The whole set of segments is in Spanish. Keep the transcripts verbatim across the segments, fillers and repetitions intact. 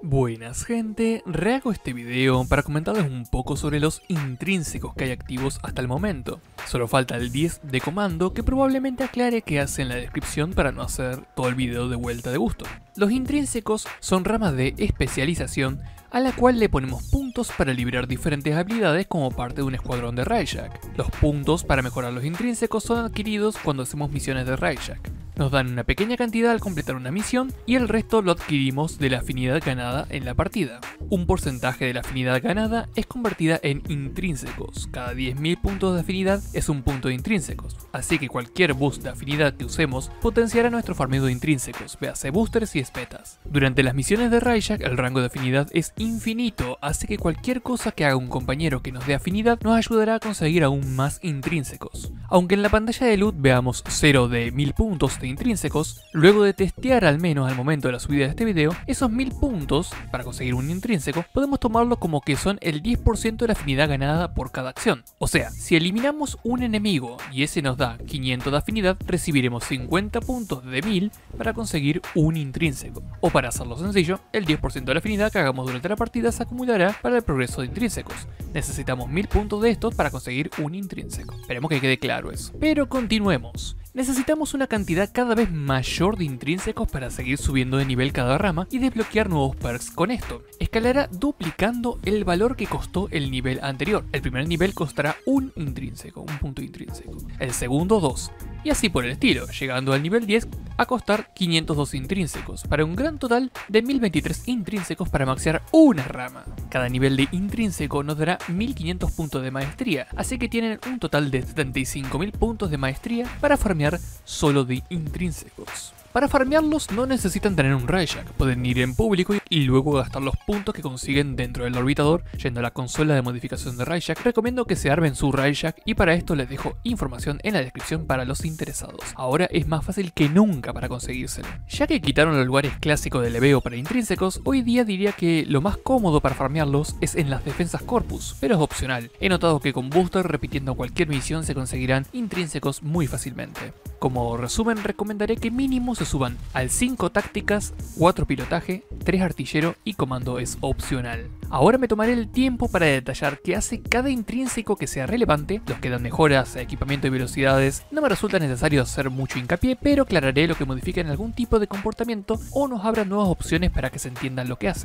Buenas gente, rehago este video para comentarles un poco sobre los intrínsecos que hay activos hasta el momento. Solo falta el diez de comando que probablemente aclare qué hace en la descripción para no hacer todo el video de vuelta de gusto. Los intrínsecos son ramas de especialización a la cual le ponemos puntos para liberar diferentes habilidades como parte de un escuadrón de Rayjack. Los puntos para mejorar los intrínsecos son adquiridos cuando hacemos misiones de Rayjack. Nos dan una pequeña cantidad al completar una misión y el resto lo adquirimos de la afinidad ganada en la partida. Un porcentaje de la afinidad ganada es convertida en intrínsecos. Cada diez mil puntos de afinidad es un punto de intrínsecos, así que cualquier boost de afinidad que usemos potenciará nuestro farmeo de intrínsecos, véase boosters y espetas. Durante las misiones de Rayjack el rango de afinidad es infinito, así que cualquier cosa que haga un compañero que nos dé afinidad nos ayudará a conseguir aún más intrínsecos. Aunque en la pantalla de loot veamos cero de mil puntos de intrínsecos, luego de testear al menos al momento de la subida de este video, esos mil puntos para conseguir un intrínseco podemos tomarlo como que son el diez por ciento de la afinidad ganada por cada acción. O sea, si eliminamos un enemigo y ese nos da quinientos de afinidad, recibiremos cincuenta puntos de mil para conseguir un intrínseco. O para hacerlo sencillo, el diez por ciento de la afinidad que hagamos durante la partida se acumulará para el progreso de intrínsecos. Necesitamos mil puntos de estos para conseguir un intrínseco. Esperemos que quede claro eso. Pero continuemos. Necesitamos una cantidad cada vez mayor de intrínsecos para seguir subiendo de nivel cada rama y desbloquear nuevos perks con esto. Escalará duplicando el valor que costó el nivel anterior. El primer nivel costará un intrínseco, un punto intrínseco. El segundo dos. Y así por el estilo, llegando al nivel diez a costar quinientos dos intrínsecos, para un gran total de mil veintitrés intrínsecos para maxear una rama. Cada nivel de intrínseco nos dará mil quinientos puntos de maestría, así que tienen un total de setenta y cinco mil puntos de maestría para farmear solo de intrínsecos. Para farmearlos no necesitan tener un Rayjack, pueden ir en público y luego gastar los puntos que consiguen dentro del orbitador yendo a la consola de modificación de Rayjack. Recomiendo que se armen su Rayjack y para esto les dejo información en la descripción para los interesados. Ahora es más fácil que nunca para conseguírselo. Ya que quitaron los lugares clásicos de leveo para intrínsecos, hoy día diría que lo más cómodo para farmearlos es en las defensas corpus, pero es opcional. He notado que con booster repitiendo cualquier misión se conseguirán intrínsecos muy fácilmente. Como resumen, recomendaré que mínimo se suban al cinco tácticas, cuatro pilotaje, tres artillero y comando es opcional. Ahora me tomaré el tiempo para detallar qué hace cada intrínseco que sea relevante. Los que dan mejoras, equipamiento y velocidades no me resulta necesario hacer mucho hincapié, pero aclararé lo que modifica en algún tipo de comportamiento o nos abra nuevas opciones para que se entiendan lo que hace.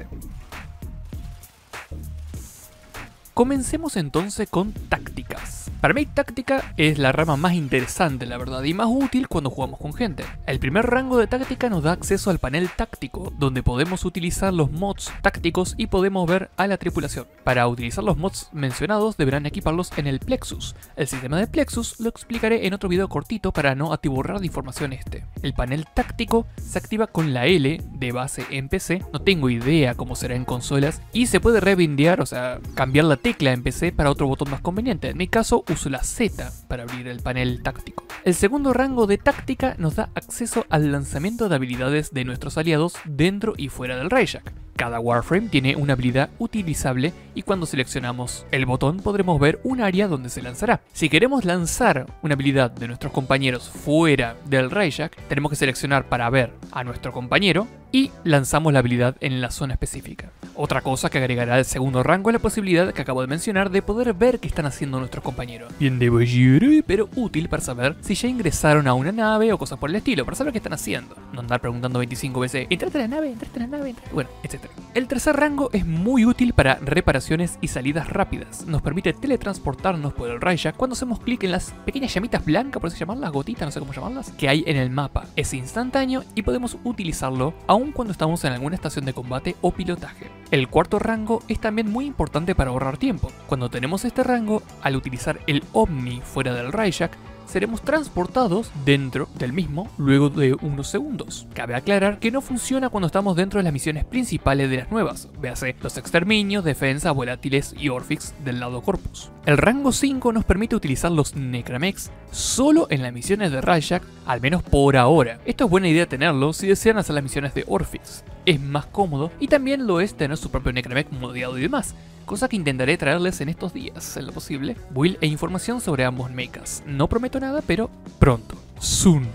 Comencemos entonces con tácticas. Para mí táctica es la rama más interesante la verdad y más útil cuando jugamos con gente. El primer rango de táctica nos da acceso al panel táctico, donde podemos utilizar los mods tácticos y podemos ver a la tripulación. Para utilizar los mods mencionados deberán equiparlos en el Plexus. El sistema de Plexus lo explicaré en otro video cortito para no atiborrar de información este. El panel táctico se activa con la L de base en P C, no tengo idea cómo será en consolas, y se puede rebindear, o sea, cambiar la tecla en P C para otro botón más conveniente. En mi caso uso la Z para abrir el panel táctico. El segundo rango de táctica nos da acceso al lanzamiento de habilidades de nuestros aliados dentro y fuera del Rayjack. Cada Warframe tiene una habilidad utilizable y cuando seleccionamos el botón podremos ver un área donde se lanzará. Si queremos lanzar una habilidad de nuestros compañeros fuera del Rayjack, tenemos que seleccionar para ver a nuestro compañero y lanzamos la habilidad en la zona específica. Otra cosa que agregará al segundo rango es la posibilidad que acabo de mencionar de poder ver qué están haciendo nuestros compañeros. Bien de bollería, pero útil para saber si ya ingresaron a una nave o cosas por el estilo, para saber qué están haciendo. No andar preguntando veinticinco veces, ¿entraste a la nave? ¿Entraste a la nave? ¿Entraste? Bueno, etcétera. El tercer rango es muy útil para reparaciones y salidas rápidas. Nos permite teletransportarnos por el Rayjack cuando hacemos clic en las pequeñas llamitas blancas, por así llamarlas, gotitas, no sé cómo llamarlas, que hay en el mapa. Es instantáneo y podemos utilizarlo aun cuando estamos en alguna estación de combate o pilotaje. El cuarto rango es también muy importante para ahorrar tiempo. Cuando tenemos este rango, al utilizar el Omni fuera del Rayjack, seremos transportados dentro del mismo luego de unos segundos. Cabe aclarar que no funciona cuando estamos dentro de las misiones principales de las nuevas, véase los exterminios, defensa, volátiles y Orphix del lado Corpus. El rango cinco nos permite utilizar los Necramechs solo en las misiones de Rayjack, al menos por ahora. Esto es buena idea tenerlo si desean hacer las misiones de Orphix. Es más cómodo y también lo es tener su propio Necramech modeado y demás. cosa que intentaré traerles en estos días, en lo posible, build e información sobre ambos mechas. No prometo nada, pero pronto. Soon.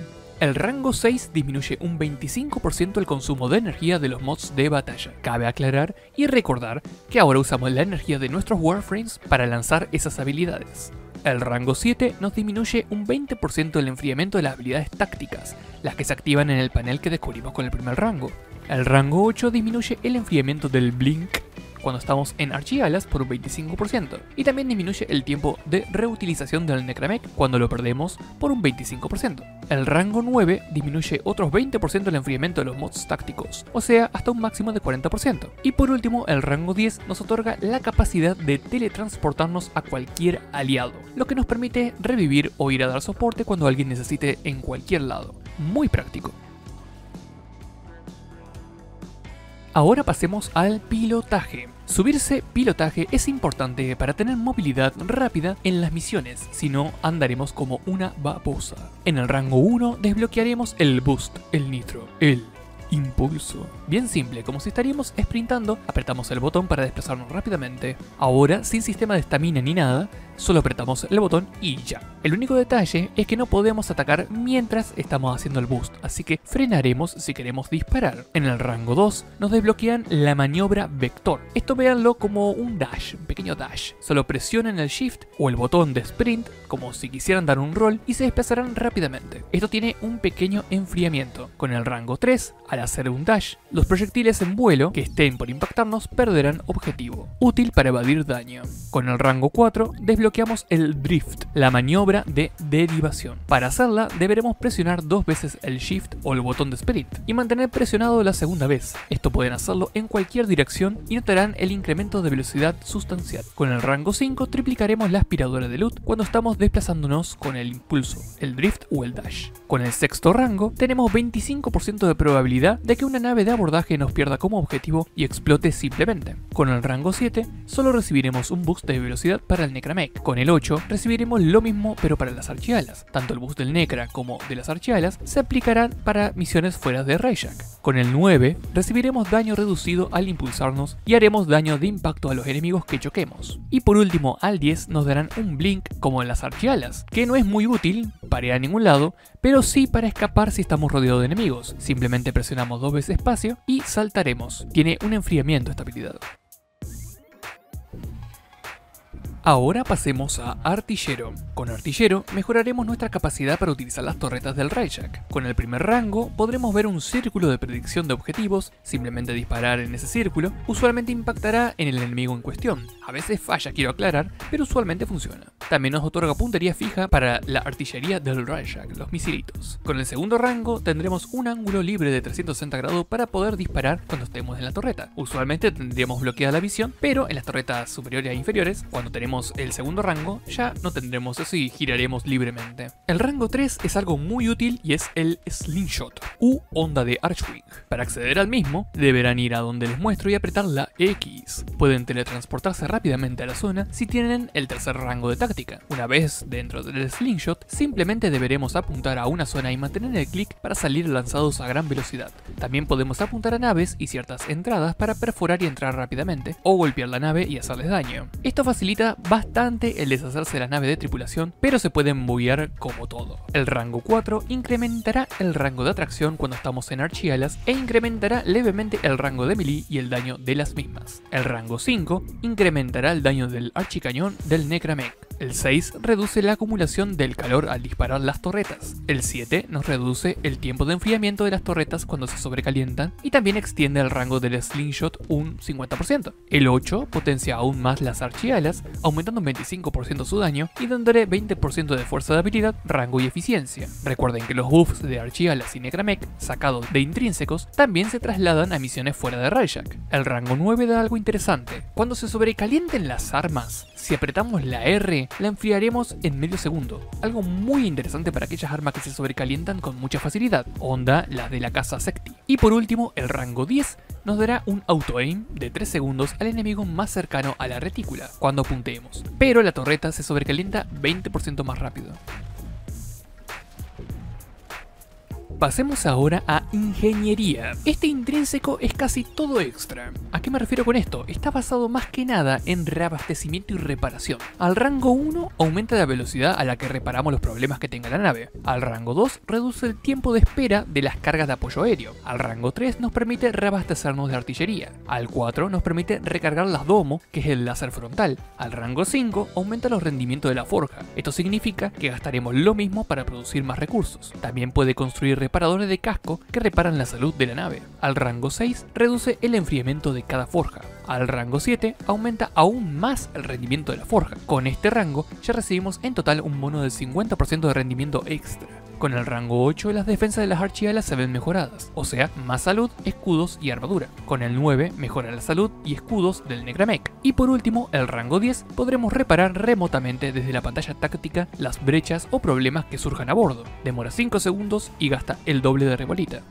El rango seis disminuye un veinticinco por ciento el consumo de energía de los mods de batalla. Cabe aclarar y recordar que ahora usamos la energía de nuestros Warframes para lanzar esas habilidades. El rango siete nos disminuye un veinte por ciento el enfriamiento de las habilidades tácticas, las que se activan en el panel que descubrimos con el primer rango. El rango ocho disminuye el enfriamiento del Blink cuando estamos en Archialas por un veinticinco por ciento, y también disminuye el tiempo de reutilización del Necramech cuando lo perdemos por un veinticinco por ciento. El rango nueve disminuye otros veinte por ciento el enfriamiento de los mods tácticos, o sea, hasta un máximo de cuarenta por ciento. Y por último, el rango diez nos otorga la capacidad de teletransportarnos a cualquier aliado, lo que nos permite revivir o ir a dar soporte cuando alguien necesite en cualquier lado. Muy práctico. Ahora pasemos al pilotaje. Subirse pilotaje es importante para tener movilidad rápida en las misiones, si no andaremos como una babosa. En el rango uno desbloquearemos el boost, el nitro, el impulso. Bien simple, como si estaríamos sprintando, apretamos el botón para desplazarnos rápidamente. Ahora, sin sistema de estamina ni nada, solo apretamos el botón y ya. El único detalle es que no podemos atacar mientras estamos haciendo el boost, así que frenaremos si queremos disparar. En el rango dos nos desbloquean la maniobra vector. Esto véanlo como un dash, un pequeño dash. Solo presionen el shift o el botón de sprint, como si quisieran dar un roll, y se desplazarán rápidamente. Esto tiene un pequeño enfriamiento. Con el rango tres, al hacer un dash, los proyectiles en vuelo que estén por impactarnos perderán objetivo, útil para evadir daño. Con el rango cuatro desbloqueamos el drift, la maniobra de derivación. Para hacerla deberemos presionar dos veces el shift o el botón de sprint y mantener presionado la segunda vez. Esto pueden hacerlo en cualquier dirección y notarán el incremento de velocidad sustancial. Con el rango cinco triplicaremos la aspiradora de loot cuando estamos desplazándonos con el impulso, el drift o el dash. Con el sexto rango tenemos veinticinco por ciento de probabilidad de que una nave de abordaje nos pierda como objetivo y explote simplemente. Con el rango siete solo recibiremos un boost de velocidad para el Necramech. Con el ocho recibiremos lo mismo pero para las archialas. Tanto el boost del Necra como de las archialas se aplicarán para misiones fuera de Rayjack. Con el nueve recibiremos daño reducido al impulsarnos y haremos daño de impacto a los enemigos que choquemos. Y por último, al diez nos darán un blink como en las archialas, que no es muy útil para ir a ningún lado, pero sí para escapar si estamos rodeados de enemigos. Simplemente presionamos dos veces espacio y saltaremos. Tiene un enfriamiento esta habilidad. Ahora pasemos a Artillero. Con Artillero mejoraremos nuestra capacidad para utilizar las torretas del Rayjack. Con el primer rango podremos ver un círculo de predicción de objetivos, simplemente disparar en ese círculo, usualmente impactará en el enemigo en cuestión. A veces falla, quiero aclarar, pero usualmente funciona. También nos otorga puntería fija para la artillería del Rayjack, los misilitos. Con el segundo rango tendremos un ángulo libre de trescientos sesenta grados para poder disparar cuando estemos en la torreta. Usualmente tendríamos bloqueada la visión, pero en las torretas superiores e inferiores, cuando tenemos el segundo rango, ya no tendremos eso y giraremos libremente. El rango tres es algo muy útil y es el Slingshot, u onda de Archwing. Para acceder al mismo, deberán ir a donde les muestro y apretar la X. Pueden teletransportarse rápidamente a la zona si tienen el tercer rango de táctica. Una vez dentro del Slingshot, simplemente deberemos apuntar a una zona y mantener el clic para salir lanzados a gran velocidad. También podemos apuntar a naves y ciertas entradas para perforar y entrar rápidamente, o golpear la nave y hacerles daño. Esto facilita bastante el deshacerse de la nave de tripulación, pero se pueden buguear como todo. El rango cuatro incrementará el rango de atracción cuando estamos en archialas e incrementará levemente el rango de melee y el daño de las mismas. El rango cinco incrementará el daño del archicañón del Necramech. El seis reduce la acumulación del calor al disparar las torretas. El siete nos reduce el tiempo de enfriamiento de las torretas cuando se sobrecalientan y también extiende el rango del Slingshot un cincuenta por ciento. El ocho potencia aún más las archialas, aumentando un veinticinco por ciento su daño y dándole veinte por ciento de fuerza de habilidad, rango y eficiencia. Recuerden que los buffs de archialas y Necramech, sacados de intrínsecos, también se trasladan a misiones fuera de Rayjack. El rango nueve da algo interesante. Cuando se sobrecalienten las armas, si apretamos la R, la enfriaremos en medio segundo. Algo muy interesante para aquellas armas que se sobrecalientan con mucha facilidad, onda las de la casa Secti. Y por último, el rango diez nos dará un auto-aim de tres segundos al enemigo más cercano a la retícula cuando apuntemos, pero la torreta se sobrecalienta veinte por ciento más rápido. Pasemos ahora a ingeniería. Este intrínseco es casi todo extra. ¿A qué me refiero con esto? Está basado más que nada en reabastecimiento y reparación. Al rango uno aumenta la velocidad a la que reparamos los problemas que tenga la nave. Al rango dos reduce el tiempo de espera de las cargas de apoyo aéreo. Al rango tres nos permite reabastecernos de artillería. Al cuatro nos permite recargar las domo, que es el láser frontal. Al rango cinco aumenta los rendimientos de la forja. Esto significa que gastaremos lo mismo para producir más recursos. También puede construir reparadores de casco que reparan la salud de la nave. Al rango seis reduce el enfriamiento de cada forja. Al rango siete aumenta aún más el rendimiento de la forja. Con este rango ya recibimos en total un bono del cincuenta por ciento de rendimiento extra. Con el rango ocho las defensas de las archialas se ven mejoradas, o sea, más salud, escudos y armadura. Con el nueve mejora la salud y escudos del Necramech. Y por último, el rango diez podremos reparar remotamente desde la pantalla táctica las brechas o problemas que surjan a bordo. Demora cinco segundos y gasta el doble de rebolita.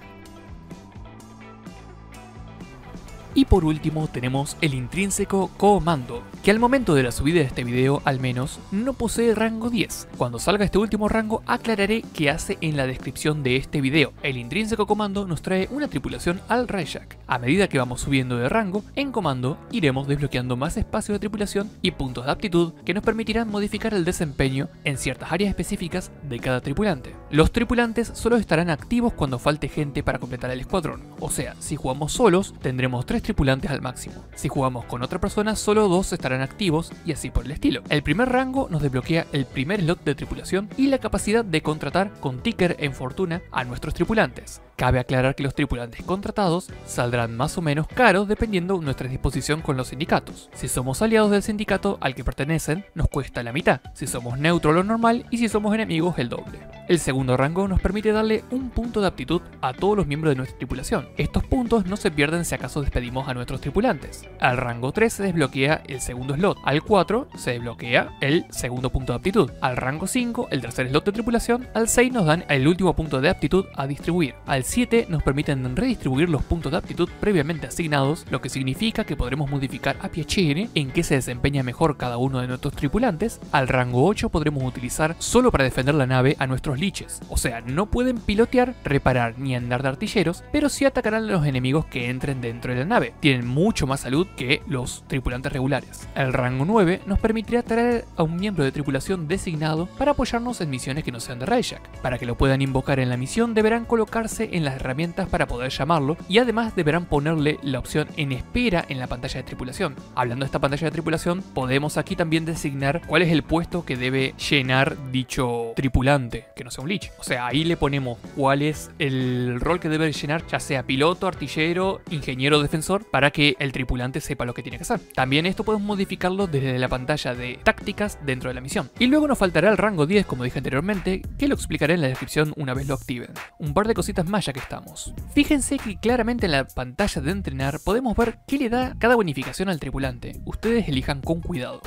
Y por último tenemos el intrínseco Comando, que al momento de la subida de este video al menos no posee rango diez. Cuando salga este último rango aclararé qué hace en la descripción de este video. El intrínseco Comando nos trae una tripulación al Rayjack. A medida que vamos subiendo de rango, en Comando iremos desbloqueando más espacio de tripulación y puntos de aptitud que nos permitirán modificar el desempeño en ciertas áreas específicas de cada tripulante. Los tripulantes solo estarán activos cuando falte gente para completar el escuadrón, o sea, si jugamos solos tendremos tres tripulantes al máximo. Si jugamos con otra persona, solo dos estarán activos y así por el estilo. El primer rango nos desbloquea el primer slot de tripulación y la capacidad de contratar con ticker en fortuna a nuestros tripulantes. Cabe aclarar que los tripulantes contratados saldrán más o menos caros dependiendo de nuestra disposición con los sindicatos. Si somos aliados del sindicato al que pertenecen, nos cuesta la mitad. Si somos neutro lo normal y si somos enemigos el doble. El segundo rango nos permite darle un punto de aptitud a todos los miembros de nuestra tripulación. Estos puntos no se pierden si acaso despedimos a nuestros tripulantes. Al rango tres se desbloquea el segundo slot. Al cuatro se desbloquea el segundo punto de aptitud. Al rango cinco el tercer slot de tripulación. Al seis nos dan el último punto de aptitud a distribuir. Al siete nos permiten redistribuir los puntos de aptitud previamente asignados, lo que significa que podremos modificar a piacere en qué se desempeña mejor cada uno de nuestros tripulantes. Al rango ocho podremos utilizar solo para defender la nave a nuestros liches, o sea, no pueden pilotear, reparar ni andar de artilleros, pero sí atacarán a los enemigos que entren dentro de la nave. Tienen mucho más salud que los tripulantes regulares. El rango nueve nos permitirá traer a un miembro de tripulación designado para apoyarnos en misiones que no sean de Rayjack. Para que lo puedan invocar en la misión deberán colocarse en las herramientas para poder llamarlo y además deberán ponerle la opción en espera en la pantalla de tripulación. Hablando de esta pantalla de tripulación, podemos aquí también designar cuál es el puesto que debe llenar dicho tripulante, que no sea un lich. O sea, ahí le ponemos cuál es el rol que debe llenar, ya sea piloto, artillero, ingeniero, defensor, para que el tripulante sepa lo que tiene que hacer. También esto podemos modificarlo desde la pantalla de tácticas dentro de la misión. Y luego nos faltará el rango diez, como dije anteriormente, que lo explicaré en la descripción una vez lo activen. Un par de cositas más ya que estamos. Fíjense que claramente en la pantalla de entrenar podemos ver qué le da cada bonificación al tripulante. Ustedes elijan con cuidado.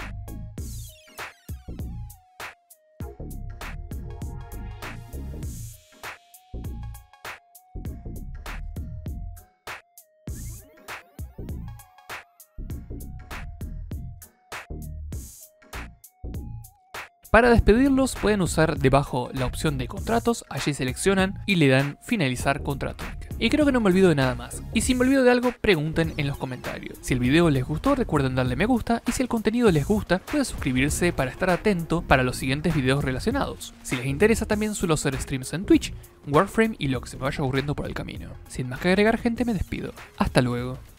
Para despedirlos pueden usar debajo la opción de contratos, allí seleccionan y le dan finalizar contrato. Y creo que no me olvido de nada más. Y si me olvido de algo, pregunten en los comentarios. Si el video les gustó, recuerden darle me gusta. Y si el contenido les gusta, pueden suscribirse para estar atento para los siguientes videos relacionados. Si les interesa, también suelo hacer streams en Twitch, Warframe y lo que se me vaya ocurriendo por el camino. Sin más que agregar, gente, me despido. Hasta luego.